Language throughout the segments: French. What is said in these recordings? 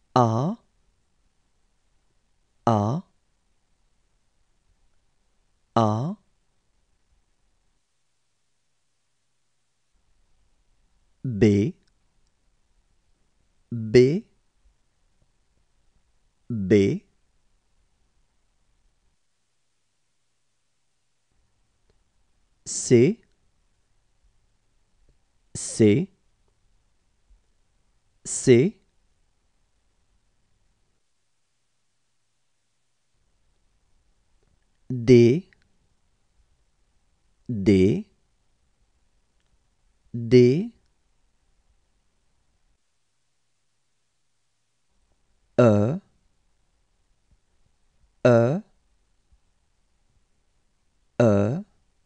A, A, A, B, B, B, C, C, C, D, D, D, E, E, E,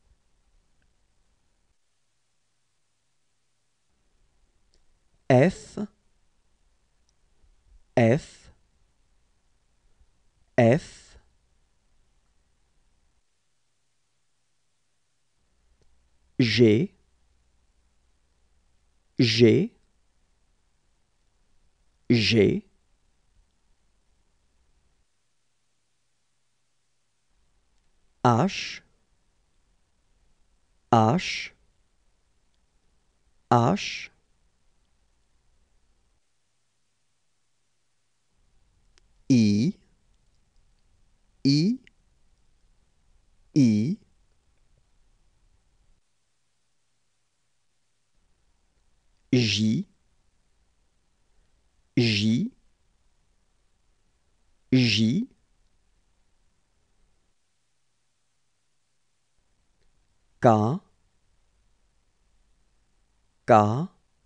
F, F, F, G, G, G, H, H, H, I, I, I, J, J, J, K, K,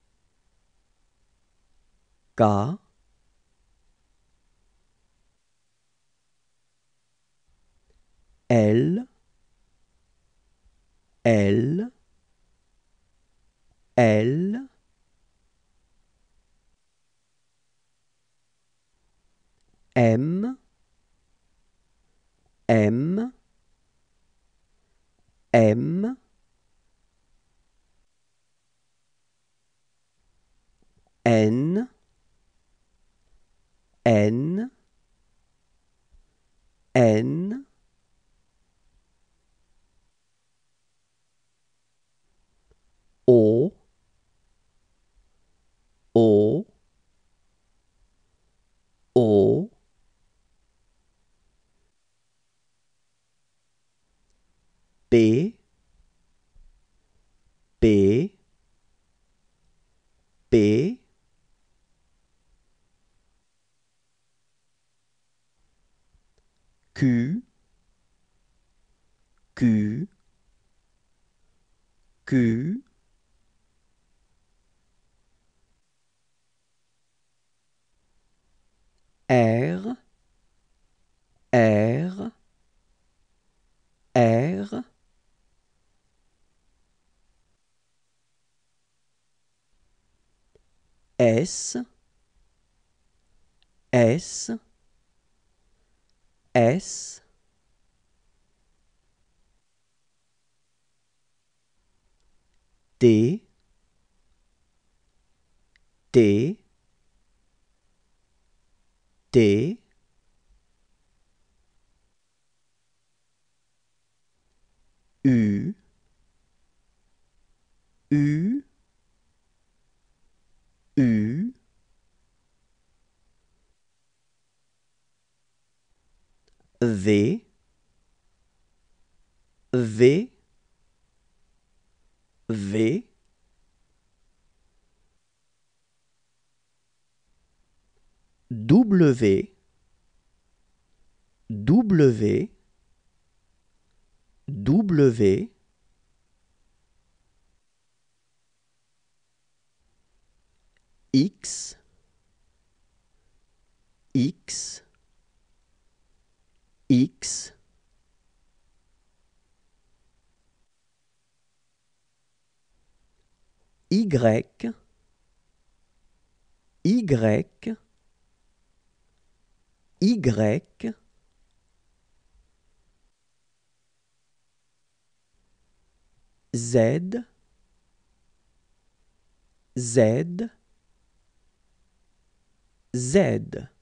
K, L, L, L, M, M, M, N, N, N, O, O, O, P, P, P, Q, Q, Q, R, R, R, S, S, S, T, T, T, U, U, U, V, V, V, W, W, W, X, X, X, Y, Y, Y, Z, Z, Z.